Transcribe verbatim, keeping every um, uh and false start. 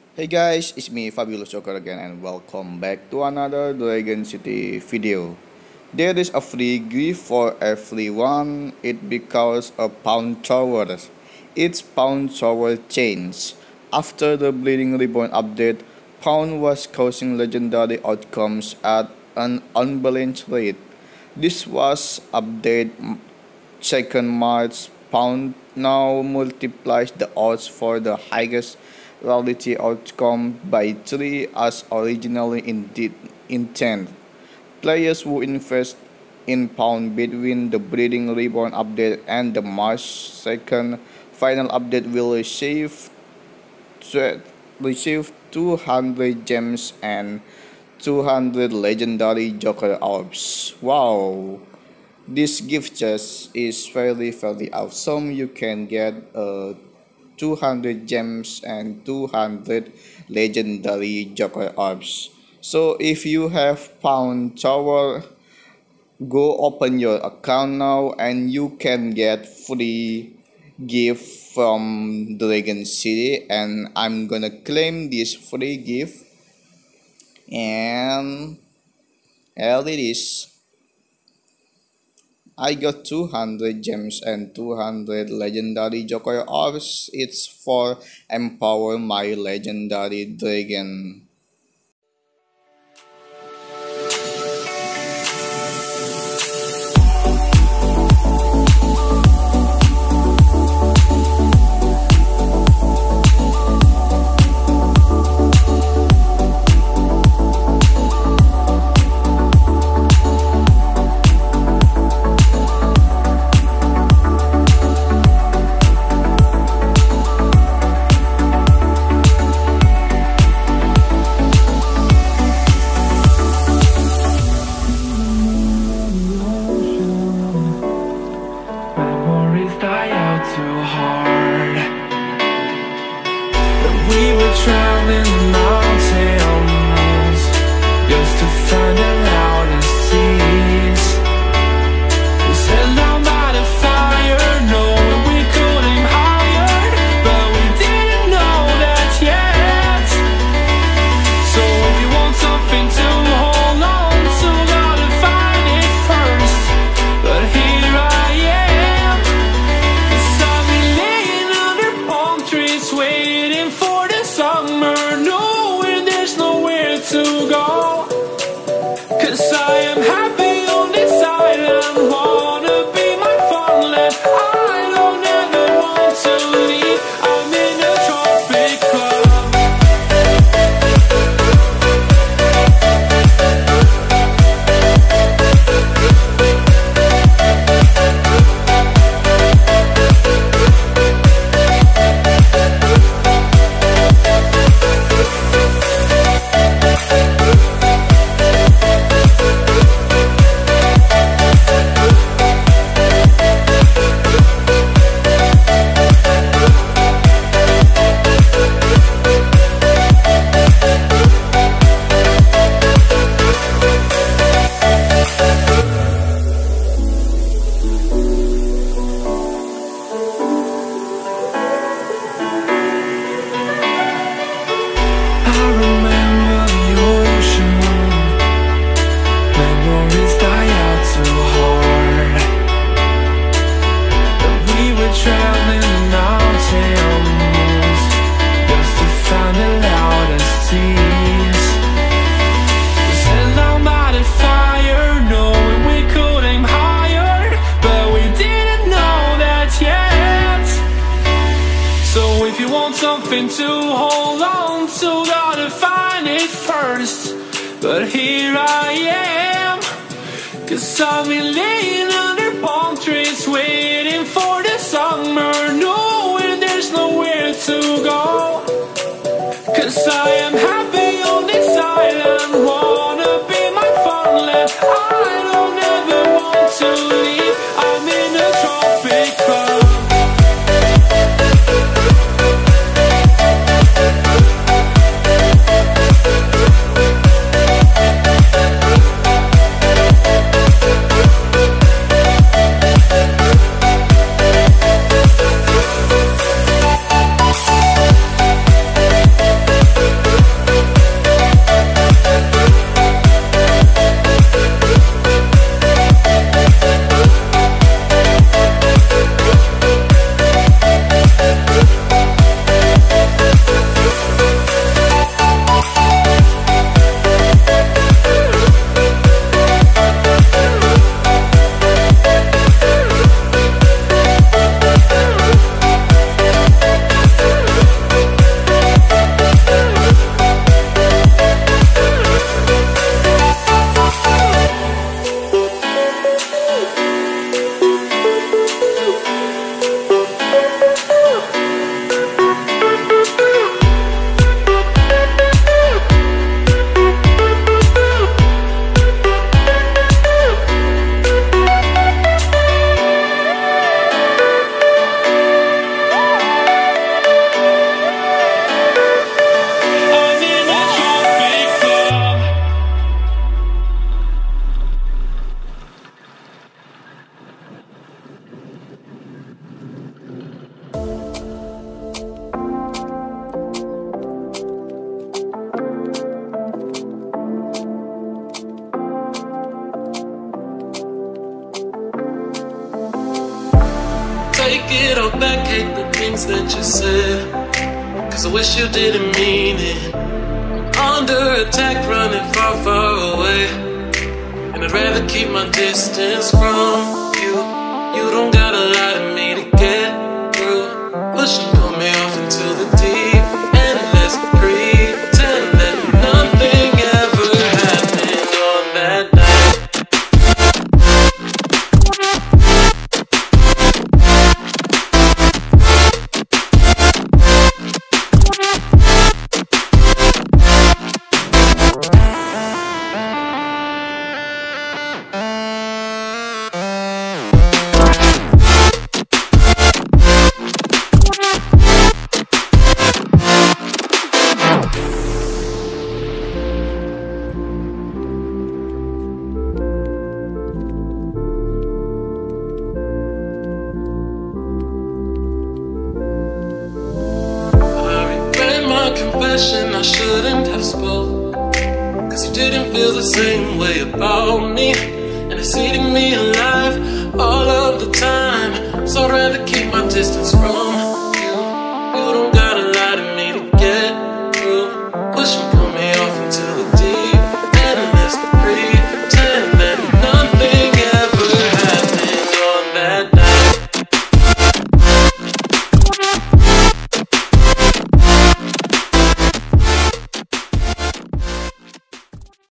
Hey guys, it's me Fabulous Joker again and welcome back to another Dragon City video. There is a free gift for everyone. It because a pound tower. It's pound tower change. After the Bleeding Reborn update, pound was causing legendary outcomes at an unbalanced rate. This was update second March. Pound now multiplies the odds for the highest reality outcome by three as originally indeed intended. Players who invest in Pound between the Breeding Reborn update and the March second final update will receive receive two hundred gems and two hundred legendary Joker orbs. Wow! This gift just is very very awesome. You can get a two hundred gems and two hundred legendary Joker orbs. So if you have Pound Tower, go open your account now and you can get free gift from Dragon City, and I'm gonna claim this free gift, and here it is. I got two hundred gems and two hundred legendary Joker orbs. It's for empower my legendary dragon. Too hard. But we were traveling mountains just to find the loudest seas. We set down by the fire, knowing we could aim higher, but we didn't know that yet. So if you want something to hold on to, gotta find it first. But here I am, waiting for the summer, knowing there's nowhere to go. Cause I am happy on this island, wanna be my farmland. I don't ever want to leave, I'm in a tropic club. Something to hold on to, gotta find it first. But here I am, cause I've been laying under palm trees, waiting for the summer, knowing there's nowhere to go. Cause I am happy on this island, wanna be my farmland. I don't ever want to leave, I'm in a tropic club. things that you said, cause I wish you didn't mean it. I'm under attack, running far, far away, and I'd rather keep my distance from you. You don't gotta lie to me to get through. Push and pull me off into the deep, and let's pretend that nothing ever happened on that night. Confession I shouldn't have spoke, cause you didn't feel the same way about me, and it's eating me alive all of the time. So I'd rather keep my distance from